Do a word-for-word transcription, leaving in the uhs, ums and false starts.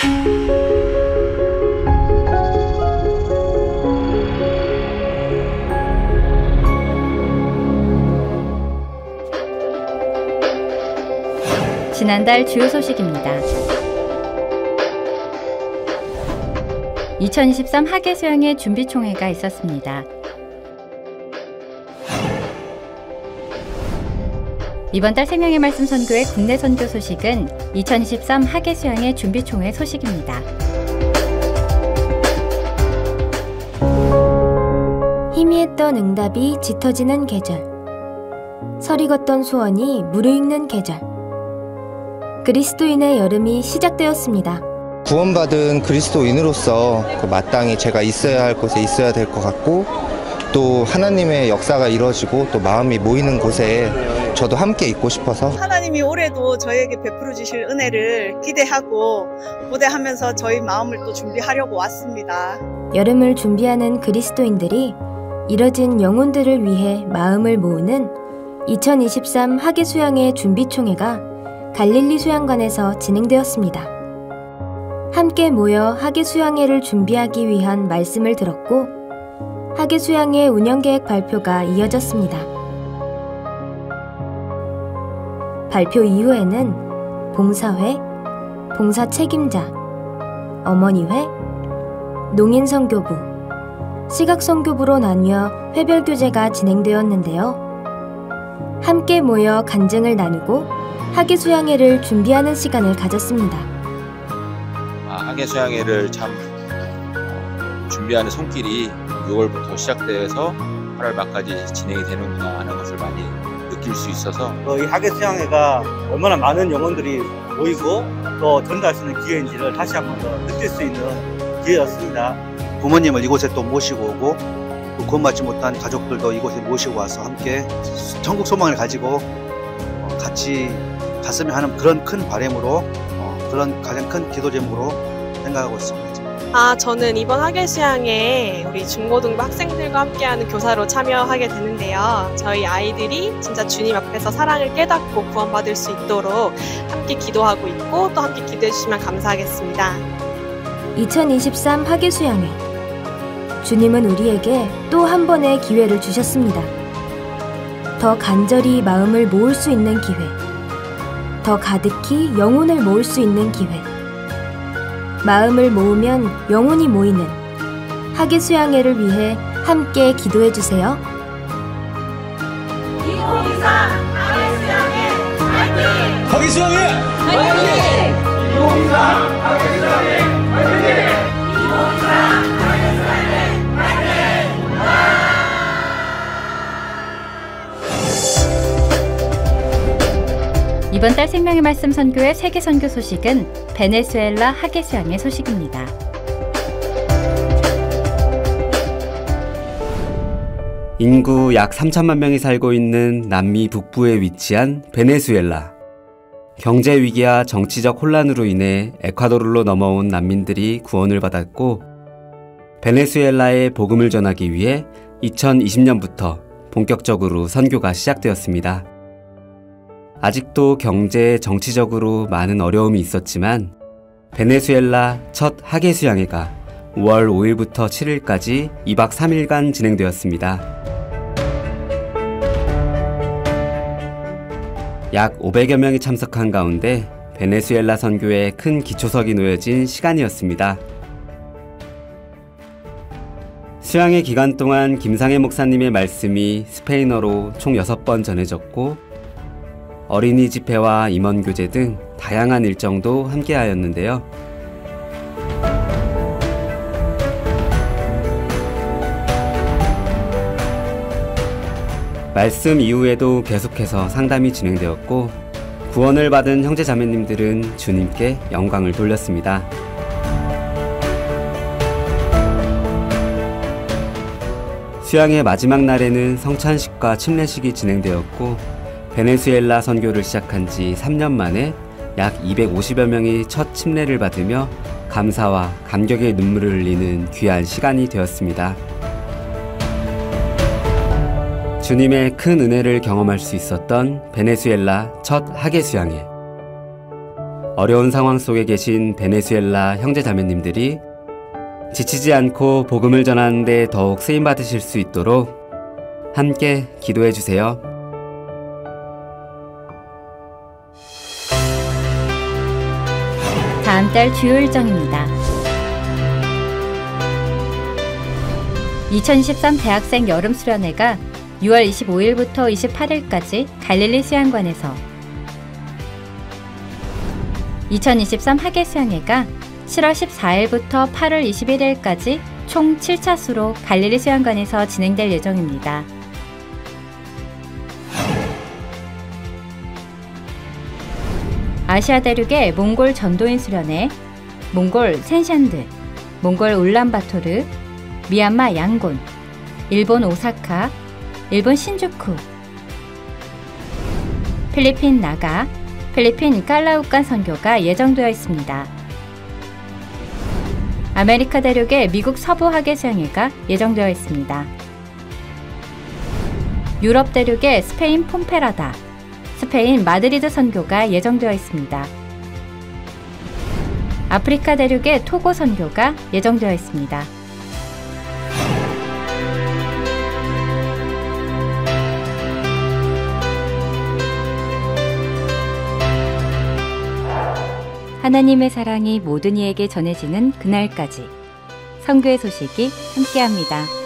지난달 주요 소식입니다. 이천이십삼 하계수양회 준비총회가 있었습니다. 이번 달 생명의 말씀 선교회 국내 선교 소식은 이천이십삼 하계수양회 준비총회 소식입니다. 희미했던 응답이 짙어지는 계절, 서리 걷던 소원이 무르익는 계절, 그리스도인의 여름이 시작되었습니다. 구원받은 그리스도인으로서 그 마땅히 제가 있어야 할 곳에 있어야 될 것 같고, 또 하나님의 역사가 이루어지고 또 마음이 모이는 곳에 저도 함께 있고 싶어서 하나님이 올해도 저희에게 베풀어 주실 은혜를 기대하고 고대하면서 저희 마음을 또 준비하려고 왔습니다. 여름을 준비하는 그리스도인들이 이뤄진 영혼들을 위해 마음을 모으는 이천이십삼 하계수양회 준비총회가 갈릴리 수양관에서 진행되었습니다. 함께 모여 하계수양회를 준비하기 위한 말씀을 들었고, 하계수양회 운영계획 발표가 이어졌습니다. 발표 이후에는 봉사회, 봉사 책임자, 어머니회, 농인선교부, 시각선교부로 나뉘어 회별교제가 진행되었는데요. 함께 모여 간증을 나누고 하계수양회를 준비하는 시간을 가졌습니다. 아, 하계수양회를 참 어, 준비하는 손길이 유월부터 시작돼서 팔월 말까지 진행이 되는구나 하는 것을 많이 느낄 수 있어서 어, 이 하계수양회가 얼마나 많은 영혼들이 모이고 또 전달할 수 있는 기회인지를 다시 한번 더 느낄 수 있는 기회였습니다. 부모님을 이곳에 또 모시고 오고 또 구원받지 못한 가족들도 이곳에 모시고 와서 함께 천국 소망을 가지고 어, 같이 갔으면 하는 그런 큰 바람으로 어, 그런 가장 큰 기도 제목으로 생각하고 있습니다. 아, 저는 이번 하계수양회에 우리 중고등부 학생들과 함께하는 교사로 참여하게 되는데요. 저희 아이들이 진짜 주님 앞에서 사랑을 깨닫고 구원받을 수 있도록 함께 기도하고 있고 또 함께 기도해 주시면 감사하겠습니다. 이천이십삼 하계수양회, 주님은 우리에게 또 한 번의 기회를 주셨습니다. 더 간절히 마음을 모을 수 있는 기회, 더 가득히 영혼을 모을 수 있는 기회, 마음을 모으면 영혼이 모이는 하계수양회를 위해 함께 기도해 주세요. 이천이십삼 하계수양회 화이팅! 하계수양회 화이팅! 이천이십삼 하계수양회 화이팅! 이천이십삼 하계수양회 화이팅! 이번 달 생명의 말씀 선교회 세계 선교 소식은 베네수엘라 하계수양회 소식입니다. 인구 약 삼천만 명이 살고 있는 남미 북부에 위치한 베네수엘라. 경제 위기와 정치적 혼란으로 인해 에콰도르로 넘어온 난민들이 구원을 받았고, 베네수엘라에 복음을 전하기 위해 이천이십 년부터 본격적으로 선교가 시작되었습니다. 아직도 경제, 정치적으로 많은 어려움이 있었지만 베네수엘라 첫 하계수양회가 오월 오일부터 칠일까지 이박 삼일간 진행되었습니다. 약 오백여 명이 참석한 가운데 베네수엘라 선교에 큰 기초석이 놓여진 시간이었습니다. 수양회 기간 동안 김상혜 목사님의 말씀이 스페인어로 총 여섯 번 전해졌고, 어린이 집회와 임원교제 등 다양한 일정도 함께하였는데요. 말씀 이후에도 계속해서 상담이 진행되었고, 구원을 받은 형제자매님들은 주님께 영광을 돌렸습니다. 수양의 마지막 날에는 성찬식과 침례식이 진행되었고, 베네수엘라 선교를 시작한 지 삼 년 만에 약 이백오십여 명이 첫 침례를 받으며 감사와 감격의 눈물을 흘리는 귀한 시간이 되었습니다. 주님의 큰 은혜를 경험할 수 있었던 베네수엘라 첫 하계수양회. 어려운 상황 속에 계신 베네수엘라 형제자매님들이 지치지 않고 복음을 전하는 데 더욱 쓰임받으실 수 있도록 함께 기도해 주세요. 다음 달 주요 일정입니다. 이천이십삼 대학생 여름수련회가 유월 이십오일부터 이십팔일까지 갈릴리 수양관에서, 이천이십삼 학예수양회가 칠월 십사일부터 팔월 이십일일까지 총 칠 차수로 갈릴리 수양관에서 진행될 예정입니다. 아시아 대륙의 몽골 전도인 수련회, 몽골 센샨드, 몽골 울란바토르, 미얀마 양곤, 일본 오사카, 일본 신주쿠, 필리핀 나가, 필리핀 칼라우칸 선교가 예정되어 있습니다. 아메리카 대륙의 미국 서부 학예수양회가 예정되어 있습니다. 유럽 대륙의 스페인 폼페라다, 스페인 마드리드 선교가 예정되어 있습니다. 아프리카 대륙의 토고 선교가 예정되어 있습니다. 하나님의 사랑이 모든 이에게 전해지는 그날까지 선교의 소식이 함께합니다.